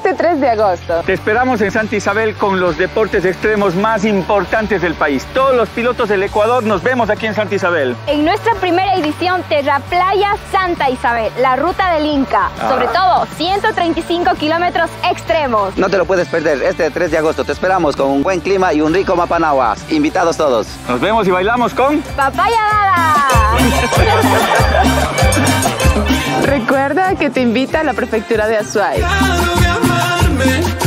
este 3 de agosto. Te esperamos en Santa Isabel con los deportes extremos más importantes del país. Todos los pilotos del Ecuador nos vemos aquí en Santa Isabel. En nuestra primera edición, Terraplaya Santa Isabel, la ruta del Inca. Sobre todo, 135 kilómetros extremos. No te lo puedes perder, este 3 de agosto te esperamos con un buen clima y un rico mapanaguas. Invitados todos. Nos vemos y bailamos con ¡Papaya Dada! Recuerda que te invita a la prefectura de Azuay. De amarme.